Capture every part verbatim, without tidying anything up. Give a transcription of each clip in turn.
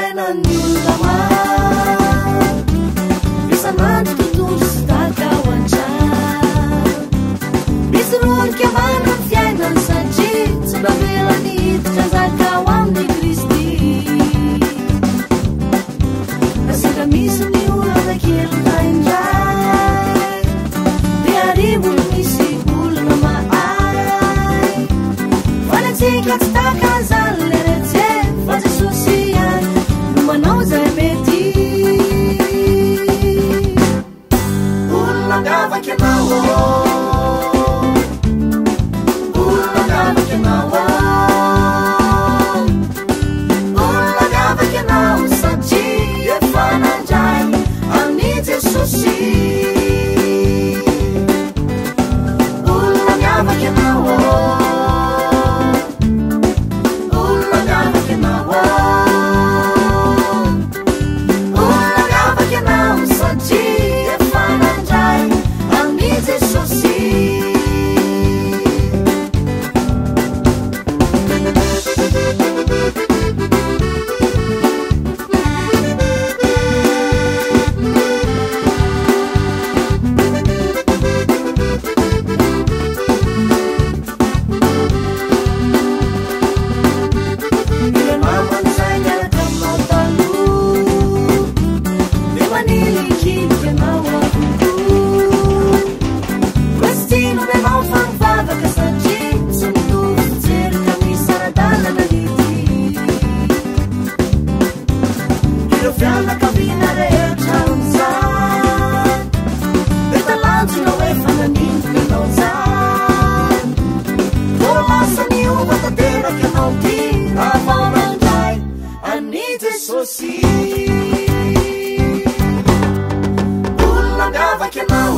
fiainan'olona isan'andro tontolo sy takahoan-tra misy ronika mana ny fiainany satria tsy navela nihiditra zakao amin'ny Kristy asira misy ny olana kely taindray dia arivo misy olona mahay fanatsika tsy takazany le retse fa Jesosy ihany no manao zay mety olona miavaky anao olona miavaky anao olona miavaky anao satria efa nandray amin'ny Jesosy olona miavaky anao olona miavaky anao olona miavaky anao satria efa nandray amin'ny Jesosy olona miavaky anao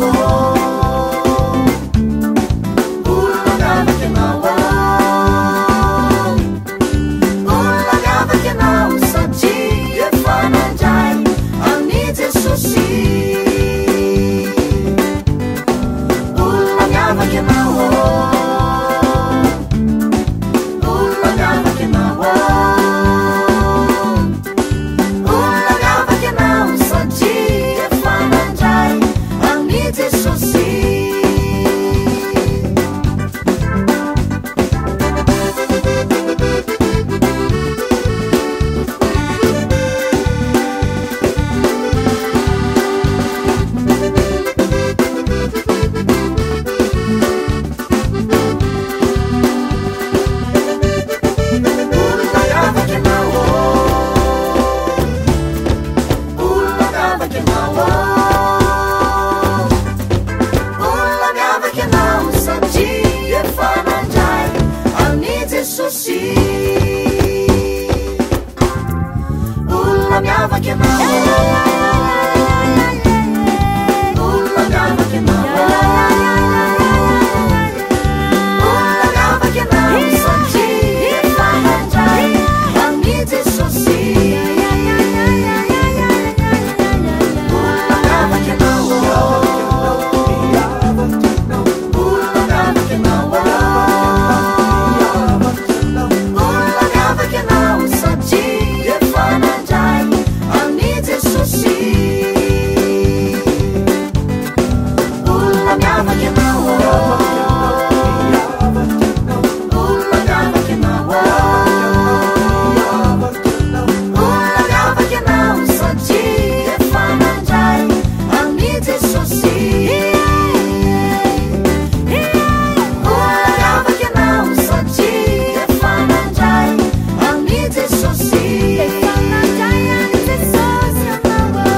olona miavaky anao olona miavaky anao satria efa nandray amin'ny Jesosy olona miavaky anao olona miavaky anao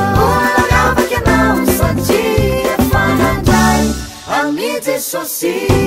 Jesosy